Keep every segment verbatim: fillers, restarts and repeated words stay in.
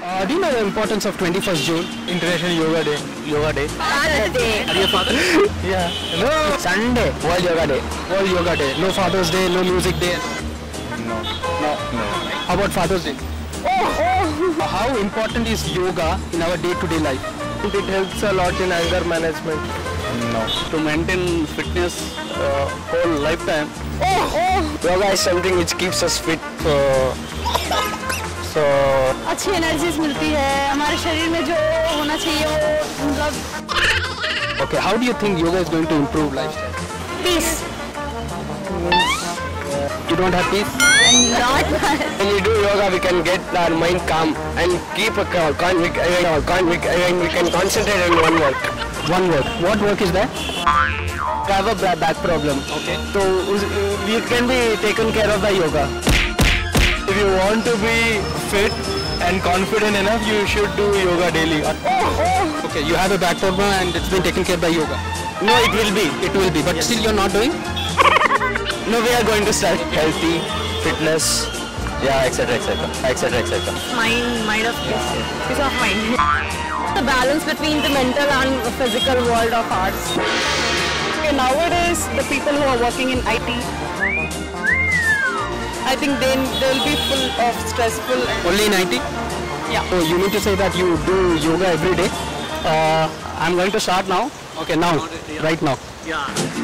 Uh, do you know the importance of twenty-first June, International Yoga Day? Yoga Day. Father's Day. Are you a father? Yeah. No. Sunday. World Yoga Day. World Yoga Day. No Father's Day. No Music Day. No. No. No. How about Father's Day? Oh, oh. How important is yoga in our day-to-day life? It helps a lot in anger management. No. To maintain fitness uh, whole lifetime. Oh, oh. Yoga is something which keeps us fit. So, so अच्छी energies मिलती है हमारे शरीर में जो होना चाहिए वो मतलब. Okay, how do you think yoga is going to improve lifestyle? Peace. You don't have peace? Not much. when you do yoga, we can get our mind calm and keep a con we, uh, con we, uh, we can concentrate on one work. One work. What work is that? I have a back problem. Okay. So you can be taken care of by yoga. If you want to be fit and confident enough, you should do yoga daily. Okay, you have a back problem and it's been taken care by yoga. No, it will be. It will be, but yes. Still you're not doing? No, we are going to start healthy, fitness, yeah, et cetera, et cetera, et cetera, et cetera. Mind, mind of peace. Peace of mind. The balance between the mental and physical world of ours. Okay, nowadays, the people who are working in I T, I think they they'll be full of stressful. Only in I T? Yeah. So you mean to say that you do yoga every day? Uh, I'm going to start now. Okay, now, right now. Yeah.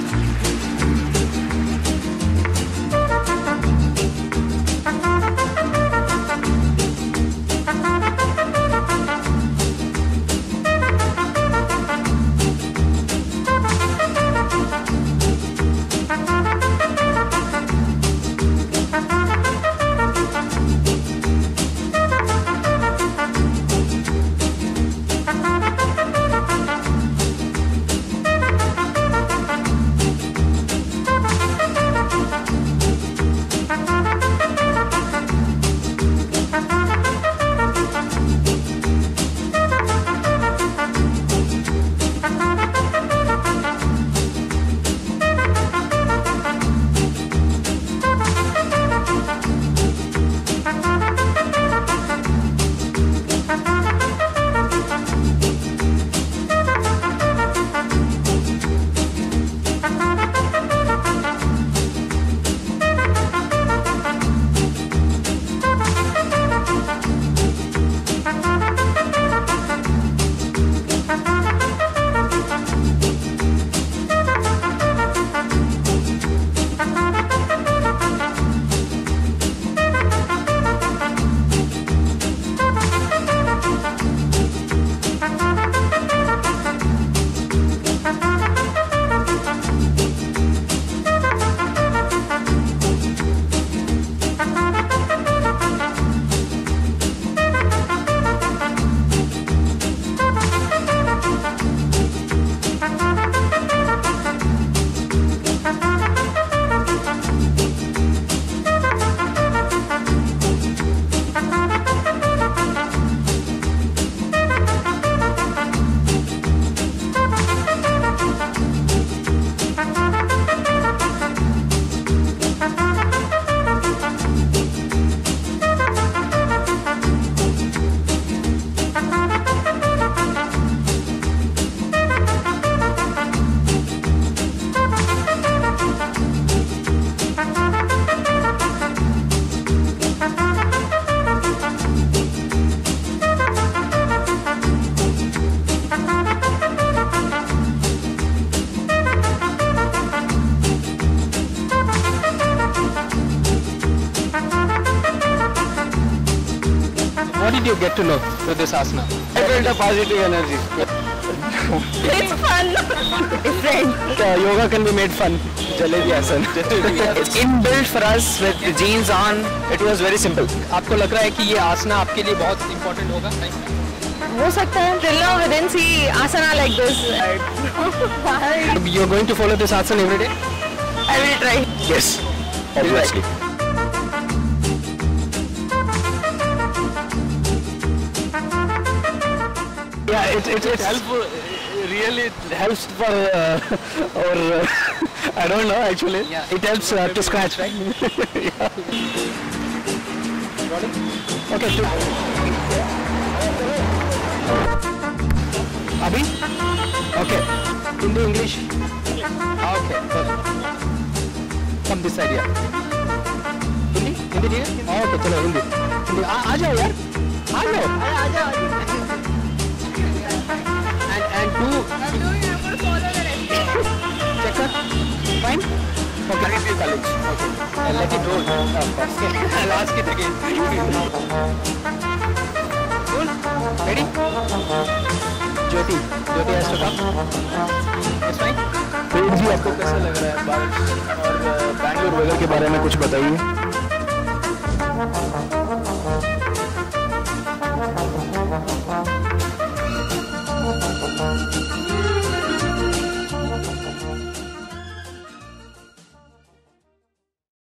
What did you get to know with this asana? I felt a positive energy. It's fun. Different. Uh, yoga can be made fun. Jalebi asan. It's inbuilt for us with the jeans on. It was very simple. आपको लग रहा है कि ये आसना आपके लिए बहुत important होगा? हो सकता है. Till now we didn't see asana like this. You're going to follow this asana every day? I will try. Yes, obviously. Yeah, it, it, it's helpful. Really, it helps for uh, or uh, I don't know actually. Yeah. It helps uh, to scratch, right? Yeah. Okay. Two. अभी okay Hindi English okay come this side यार हिंदी हिंदी ठीक है okay चलो हिंदी हिंदी आ आ जाओ यार आ जाओ आ जाओ एंड एंड टू check कर fine okay let it college okay let it roll of course last kit again cool ready Jyoti Jyoti has to come yes fine फिर जी आपको कैसा लग रहा है बारिश और बैंगलोर वेदर के बारे में कुछ बताइए।